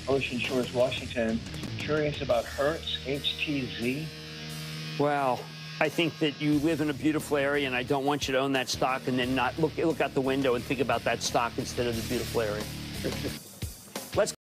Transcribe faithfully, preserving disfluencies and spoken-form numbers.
Ocean Shores, Washington. Curious about Hertz, H T Z. Well, I think that you live in a beautiful area, and I don't want you to own that stock and then not look, look out the window and think about that stock instead of the beautiful area. Let's